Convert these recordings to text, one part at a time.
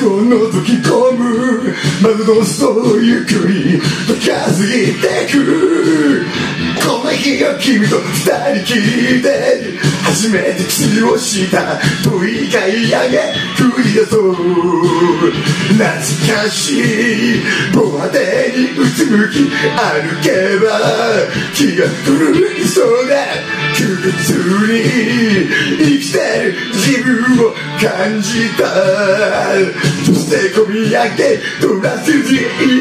を覗き込む窓の外ゆっくりと近づいてくこの日が君と二人きりで初めてキスをした問いが嫌げ繰り出そう懐かしい防波堤にうつむき歩けば気が狂いそうだ窮屈に生きてる自分を感じたそして込み上げドラスジ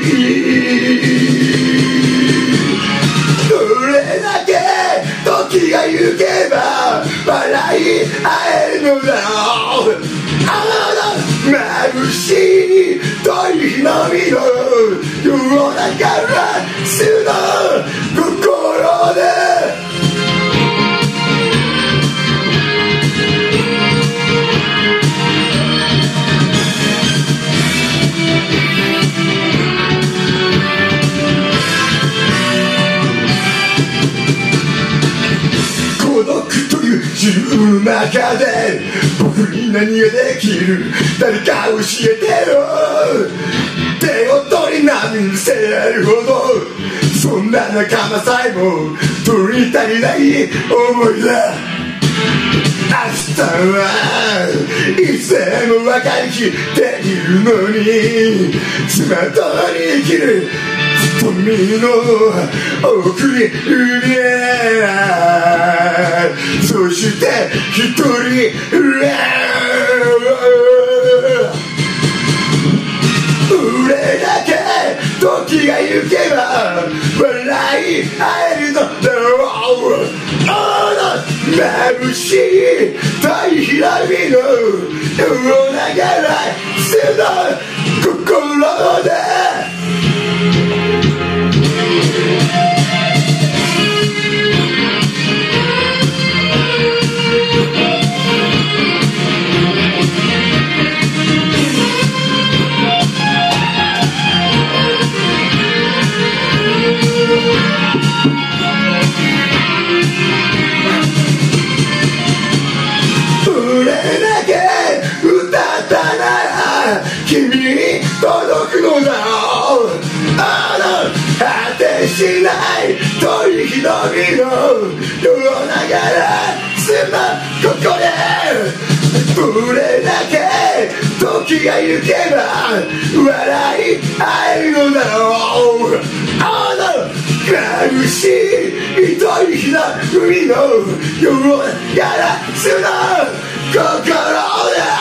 どれだけ時が行けば笑い合えるのだろう眩しい遠い日のみの世の中は素の心で孤独という自分の中で僕に何ができる誰か教えてよ手を取り波にせるほどそんな仲間さえも取り足りない思いだ明日はいつでも分かりきっているのにスマートに生きる瞳の奥にいるそして一人俺だけ時が行けば笑い合えるのだろう眩しい大ひらみの世の中は素の心で君に届くのだろう果てしない遠い日のみの世の中らすまここでどれだけ時が行けば笑い合えるのだろう眩しい糸い日の海の世の中らすま心で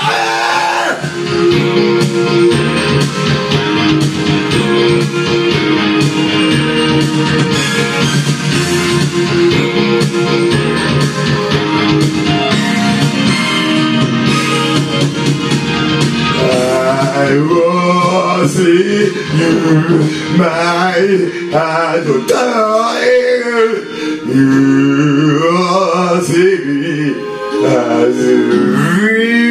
I will see you, my heart dying. You will see me as we